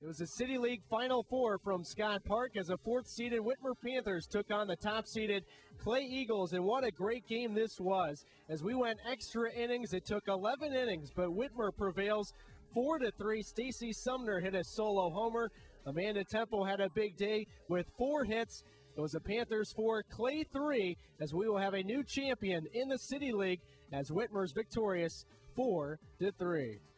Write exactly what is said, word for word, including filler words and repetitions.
It was a City League Final Four from Scott Park as a fourth-seeded Whitmer Panthers took on the top-seeded Clay Eagles, and what a great game this was. As we went extra innings, it took eleven innings, but Whitmer prevails four to three. Stacy Sumner hit a solo homer. Amanda Temple had a big day with four hits. It was the Panthers four, Clay three, as we will have a new champion in the City League as Whitmer's victorious four to three.